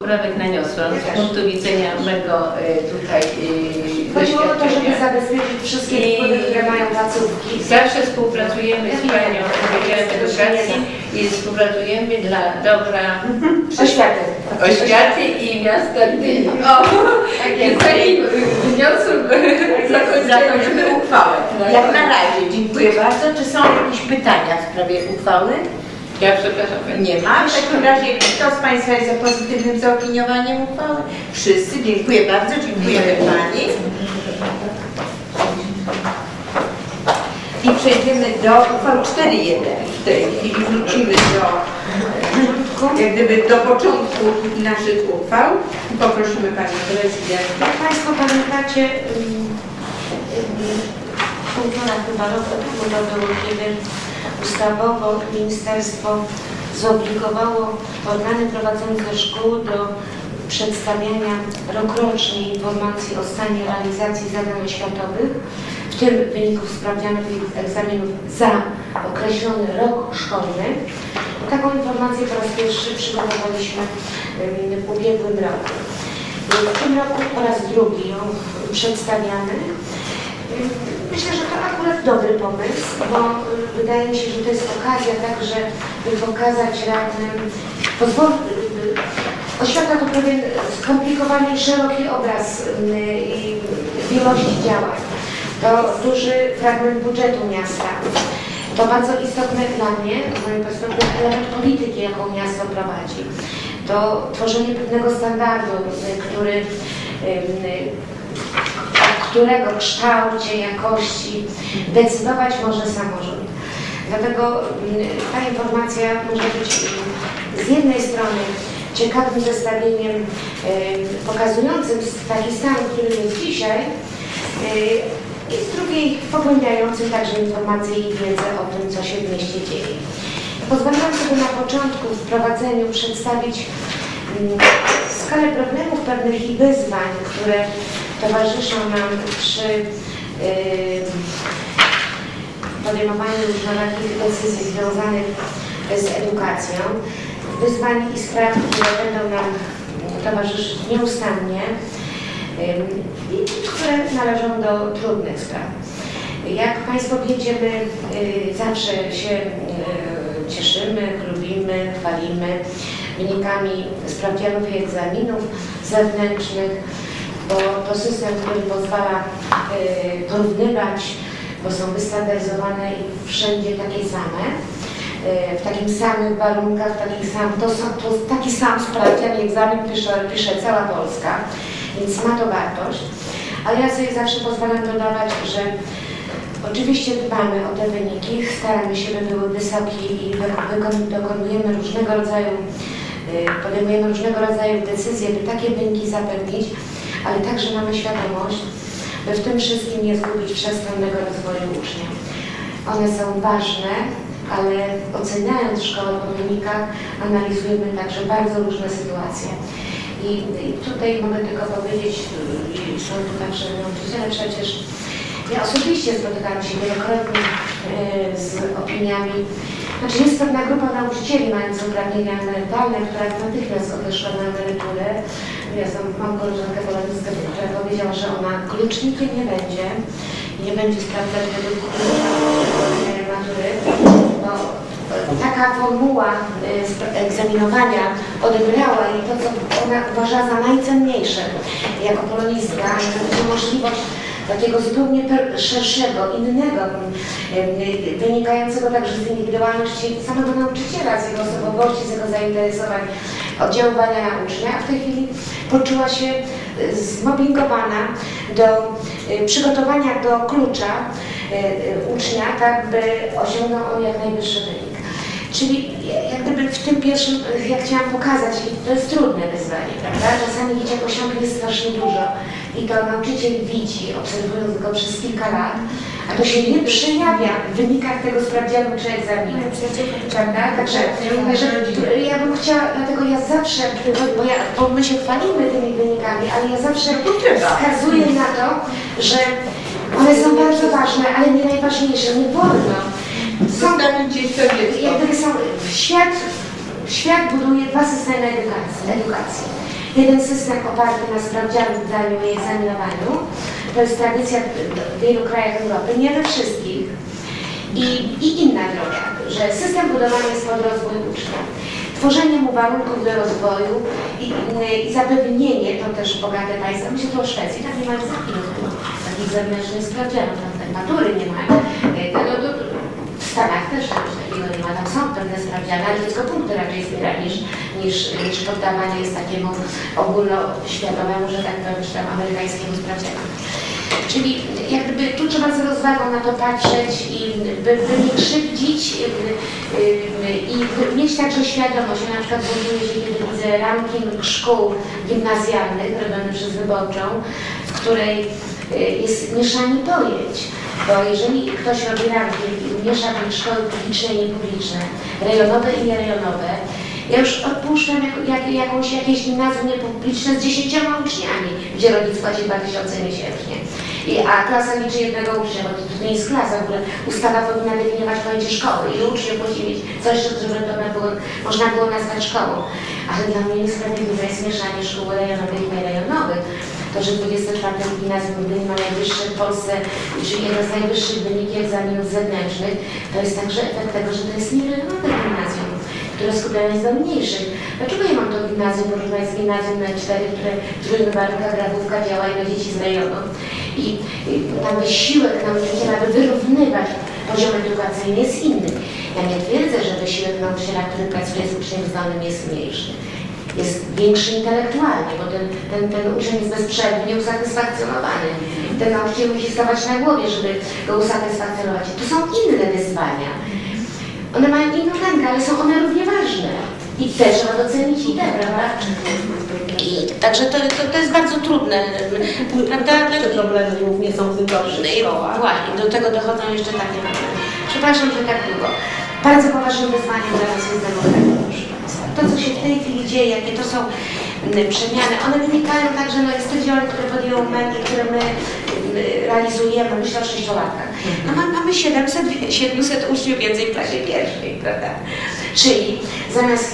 Poprawek naniosłam z punktu widzenia mego tutaj chodziło o to, żeby zabezpieczyć wszystkie wpływy, które mają placówki. Zawsze współpracujemy z Panią Wydziałem Edukacji i współpracujemy dla dobra oświaty i miasta Gdyni. Tak jest. Zakończymy uchwałę. Jak na razie, dziękuję bardzo. Czy są jakieś pytania w sprawie uchwały? Ja przepraszam. Nie ma. W takim razie kto z Państwa jest za pozytywnym zaopiniowaniem uchwały? Wszyscy. Dziękuję bardzo. Dziękujemy Pani. I przejdziemy do uchwały 4.1. W tej chwili wrócimy jak gdyby do początku naszych uchwał. Poprosimy Panią Prezydentkę. Jak Państwo pamiętacie, półtora chyba roku temu było, kiedy ustawowo ministerstwo zobligowało organy prowadzące szkół do przedstawiania rokrocznie informacji o stanie realizacji zadań oświatowych, w tym wyników sprawdzianów i egzaminów za określony rok szkolny. Taką informację po raz pierwszy przygotowaliśmy w ubiegłym roku. W tym roku po raz drugi ją przedstawiamy. Myślę, że to akurat dobry pomysł, bo wydaje mi się, że to jest okazja także, by pokazać radnym, oświata to pewien skomplikowany i szeroki obraz wielości działań. To duży fragment budżetu miasta. To bardzo istotne dla mnie, z mojej perspektywy, element polityki, jaką miasto prowadzi. To tworzenie pewnego standardu, którego kształcie, jakości decydować może samorząd. Dlatego ta informacja może być z jednej strony ciekawym zestawieniem pokazującym taki stan, który jest dzisiaj, i z drugiej pogłębiającym także informacje i wiedzę o tym, co się w mieście dzieje. Pozwalam sobie na początku w wprowadzeniu przedstawić skalę problemów pewnych i wyzwań, które towarzyszą nam przy podejmowaniu różnorakich decyzji związanych z edukacją, wyzwań i spraw, które będą nam towarzyszyć nieustannie i które należą do trudnych spraw. Jak Państwo wiecie, my zawsze się cieszymy, lubimy, chwalimy wynikami sprawdzianów i egzaminów zewnętrznych, bo to system, który pozwala porównywać, bo są wystandaryzowane i wszędzie takie same, w takich samych warunkach, taki sam sprawdzian i egzamin pisze cała Polska, więc ma to wartość. Ale ja sobie zawsze pozwalam dodawać, że oczywiście dbamy o te wyniki, staramy się, by były wysokie i podejmujemy różnego rodzaju decyzje, by takie wyniki zapewnić, ale także mamy świadomość, by w tym wszystkim nie zgubić wszechstronnego rozwoju ucznia. One są ważne, ale oceniając szkołę po wynikach, analizujemy także bardzo różne sytuacje. I tutaj mogę tylko powiedzieć, są tu także nauczyciele przecież, ja osobiście spotykałam się wielokrotnie z opiniami. Znaczy jest pewna grupa nauczycieli mających uprawnienia emerytalne, która natychmiast odeszła na emeryturę. Ja mam koleżankę polonistkę, która powiedziała, że ona klucznikiem nie będzie sprawdzać według matury, bo taka formuła egzaminowania odebrała jej to, co ona uważa za najcenniejsze jako polonistka, możliwość takiego zupełnie szerszego, innego, wynikającego także z indywidualności samego nauczyciela, z jego osobowości, z jego zainteresowań, oddziaływania na ucznia, a w tej chwili poczuła się zmobbingowana do przygotowania do klucza ucznia, tak by osiągnął on jak najwyższy wynik. Czyli jak gdyby w tym pierwszym, ja chciałam pokazać, i to jest trudne wyzwanie, prawda? Czasami dzieciak osiągnie strasznie dużo i to nauczyciel widzi, obserwując go przez kilka lat, a to się nie przejawia w wynikach tego sprawdzianu czy egzaminu, prawda? Także ja bym chciała, dlatego ja zawsze, bo my się chwalimy tymi wynikami, ale ja zawsze wskazuję na to, że one są bardzo ważne, ale nie najważniejsze, nie wolno. Są, jak gdyby Świat buduje dwa systemy edukacji. Jeden system oparty na sprawdzianu, zdaniu i egzaminowaniu. To jest tradycja w wielu krajach Europy, nie we wszystkich. I inna droga, że system budowany jest pod rozwój ucznia. Tworzenie mu warunków do rozwoju i zapewnienie, to też bogate państwa, myślę tu o Szwecji, tam nie ma takich zewnętrznych sprawdzianów, tam tak matury nie mają. W Stanach też czegoś takiego nie ma, tam są pewne sprawdziany, ale dziecko punkty raczej zbiera niż poddawanie jest takiemu ogólnoświatomemu, że tak powiem, czy tam amerykańskiemu sprawdzianu. Czyli jak gdyby tu trzeba z rozwagą na to patrzeć i by nie krzywdzić i mieć także świadomość. Ja na przykład buduję się, kiedy widzę ranking szkół gimnazjalnych robiony przez Wyborczą, w której jest mieszanie pojęć. Bo jeżeli ktoś robi ranking i miesza szkoły publiczne i niepubliczne, rejonowe i nierejonowe, ja już odpuszczam jakieś gimnazjum niepubliczne z 10 uczniami, gdzie rodzic płaci 2000 miesięcznie. A klasa liczy jednego ucznia, bo to nie jest klasa, w ogóle ustawa powinna definiować pojęcie szkoły i uczniów musi mieć coś, żeby to można było nazwać szkołą. Ale dla mnie niesprawiedliwe jest mieszanie szkół rejonowych i nierejonowych. To, że 24 gimnazjum w Gdyni ma najwyższe w Polsce, czyli jeden z najwyższych wyniki egzaminów zewnętrznych, to jest także efekt tego, że to jest nierejonowe gimnazjum, które skupiają się do mniejszych. Dlaczego ja mam to gimnazjum porównać z gimnazjum na 4, które w trudnych warunkach Grabówka działa i na dzieci z rejonu? I tam wysiłek nauczyciela, aby wyrównywać poziom edukacyjny jest inny. Ja nie twierdzę, że wysiłek nauczyciela, który pracuje z uczniem zdolnym jest mniejszy. Jest większy intelektualnie, bo ten uczeń jest bezprzerwnie usatysfakcjonowany. Ten nauczyciel musi stawać na głowie, żeby go usatysfakcjonować. To są inne wyzwania. One mają inną rękę, ale są one równie ważne. I też trzeba docenić i te, prawda? Także to jest bardzo trudne, prawda? Te problemy głównie są w wyborczych szkołach. Właśnie, do tego dochodzą jeszcze takie problemy. Przepraszam, że tak długo. Bardzo poważnym wyzwaniem dla nas jest demografia, proszę Państwa. To, co się w tej chwili dzieje, jakie to są przemiany, one wynikają także z tych działań, które podjął MEN i które my realizujemy, myślę o 6-latkach. No mamy 700 uczniów więcej w klasie pierwszej, prawda? Czyli zamiast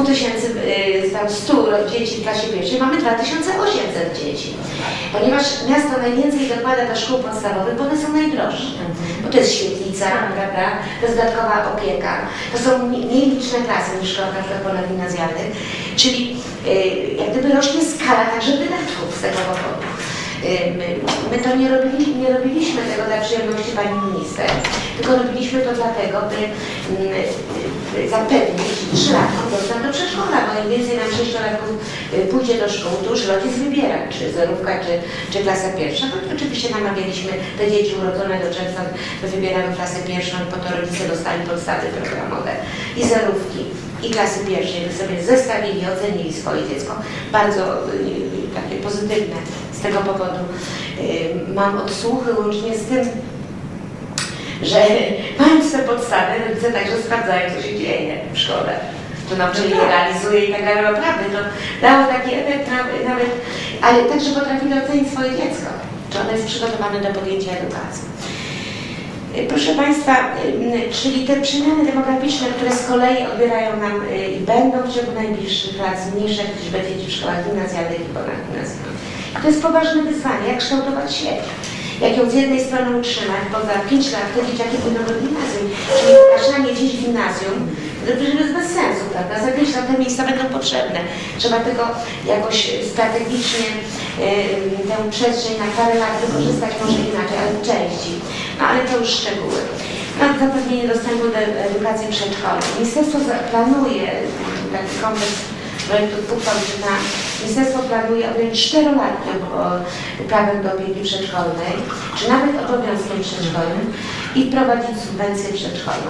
2100 dzieci w klasie pierwszej mamy 2800 dzieci. Ponieważ miasto najwięcej dokłada do szkół podstawowych, bo one są najdroższe. Bo to jest świetlica, prawda? To jest dodatkowa opieka. To są mniej liczne klasy niż w szkołach na przykład ponadgimnazjalnych. Czyli jak gdyby rośnie skala także wydatków z tego powodu. My to nie robiliśmy tego dla przyjemności pani minister, tylko robiliśmy to dlatego, by zapewnić 3-latkom dostęp do przedszkola, bo im więcej nam 6-latków pójdzie do szkół, to już rodzic wybiera, czy zerówka, czy klasa pierwsza. No, oczywiście namawialiśmy te dzieci urodzone do czerwca, by wybieramy klasę pierwszą, po to rodzice dostali podstawy programowe i zerówki, i klasy pierwszej, by sobie zestawili, ocenili swoje dziecko. Bardzo takie pozytywne z tego powodu. Mam odsłuchy łącznie z tym, że mając te podstawy, rodzice także sprawdzają, co się dzieje w szkole. To nauczyciel nie realizuje i tak dalej. Naprawdę to dało taki efekt nawet, ale także potrafili ocenić swoje dziecko, czy ono jest przygotowane do podjęcia edukacji. Proszę Państwa, czyli te przemiany demograficzne, które z kolei odbierają nam i będą w ciągu najbliższych lat zmniejszać liczbę dzieci w szkołach gimnazjalnych i ponadgimnazjalnych. To jest poważne wyzwanie, jak kształtować sieć. Jak ją z jednej strony utrzymać, bo za 5 lat te dzieciaki pójdą do gimnazjum, czyli wpraszanie dziś w gimnazjum, to jest bez sensu, prawda? Za 5 lat te miejsca będą potrzebne. Trzeba tego jakoś strategicznie tę przestrzeń na parę lat wykorzystać, może inaczej, ale w części. No ale to już szczegóły. No, zapewnienie dostępu do edukacji przedszkolnej. Ministerstwo planuje taki kompleks projektów uchwał, na Ministerstwo planuje objąć 4-latki prawem do opieki przedszkolnej, czy nawet obowiązkiem przedszkolnym i wprowadzić subwencję przedszkolną.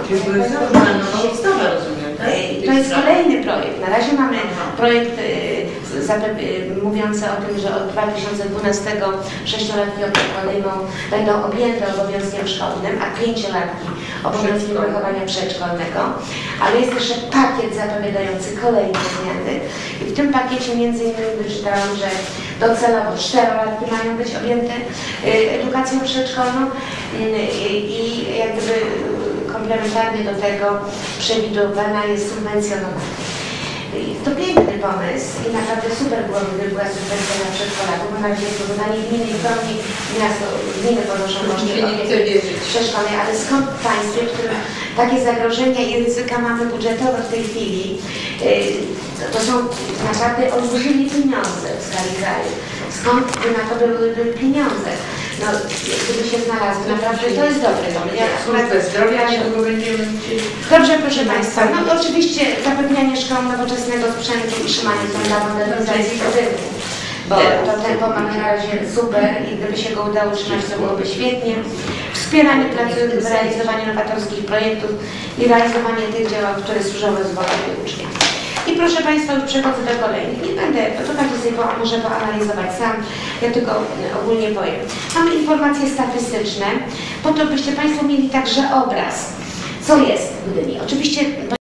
To jest kolejny projekt. Na razie mamy projekt mówiący o tym, że od 2012 6-latki będą objęte obowiązkiem szkolnym, a 5-latki obowiązkiem wychowania przedszkolnego, ale jest jeszcze pakiet zapowiadający kolejne zmiany. I w tym pakiecie między innymi wyczytałam, że docelowo 4-latki mają być objęte edukacją przedszkolną i jak gdyby komplementarnie do tego przewidywana jest subwencjonowanie. To piękny pomysł i naprawdę super było, gdyby była subwencja dla przedszkolaków. Mam nadzieję, że to nie gminy i pełni miasto, gminy ponoszą koszty przedszkolnej, ale skąd w państwie, w którym takie zagrożenia i ryzyka mamy budżetowe w tej chwili, to są naprawdę olbrzymie pieniądze w skali kraju. Skąd na to byłyby pieniądze? No, gdyby się znalazły, naprawdę to jest dobre. Służbę zdrowia niedługo będziemy chcieli. Dobrze, proszę Państwa. No oczywiście zapewnianie szkołom nowoczesnego sprzętu i trzymanie są dla modernizacji budynku. Bo to tempo mamy na razie super i gdyby się go udało utrzymać, to byłoby świetnie. Wspieranie pracujących w realizowaniu nowatorskich projektów i realizowanie tych działań, które służą rozwojowi ucznia. I proszę Państwa, już przechodzę do kolejnych. Nie będę, to każdy sobie może poanalizować sam, ja tylko ogólnie powiem. Mamy informacje statystyczne, po to byście Państwo mieli także obraz, co jest w Gdyni. Oczywiście